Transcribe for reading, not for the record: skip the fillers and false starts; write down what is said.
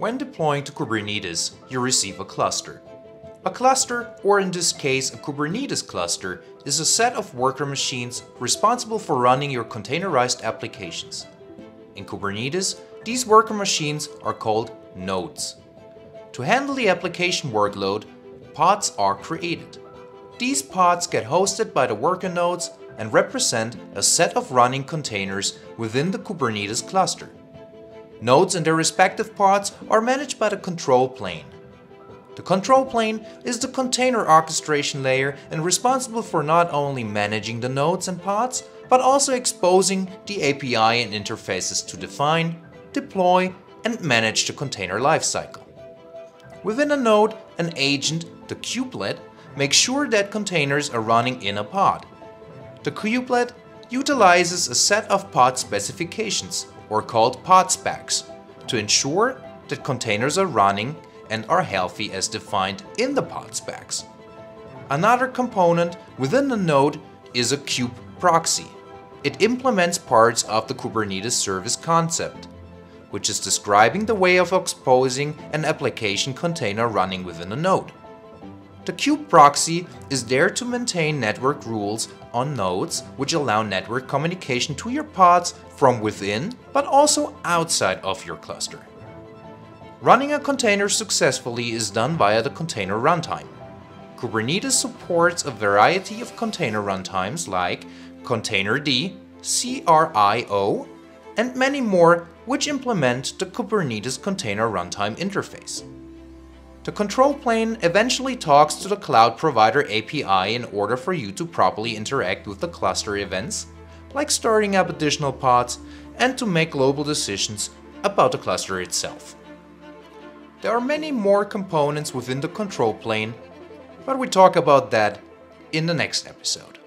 When deploying to Kubernetes, you receive a cluster. A cluster, or in this case a Kubernetes cluster, is a set of worker machines responsible for running your containerized applications. In Kubernetes, these worker machines are called nodes. To handle the application workload, pods are created. These pods get hosted by the worker nodes and represent a set of running containers within the Kubernetes cluster. Nodes and their respective pods are managed by the control plane. The control plane is the container orchestration layer and responsible for not only managing the nodes and pods, but also exposing the API and interfaces to define, deploy, and manage the container lifecycle. Within a node, an agent, the kubelet, makes sure that containers are running in a pod. The kubelet utilizes a set of pod specifications, or called pod specs, to ensure that containers are running and are healthy as defined in the pod specs. Another component within the node is a kube proxy. It implements parts of the Kubernetes service concept, which is describing the way of exposing an application container running within a node. The kube proxy is there to maintain network rules on nodes which allow network communication to your pods from within but also outside of your cluster. Running a container successfully is done via the container runtime. Kubernetes supports a variety of container runtimes like Containerd, CRI-O, and many more which implement the Kubernetes Container Runtime interface. The control plane eventually talks to the cloud provider API in order for you to properly interact with the cluster events, like starting up additional pods, and to make global decisions about the cluster itself. There are many more components within the control plane, but we talk about that in the next episode.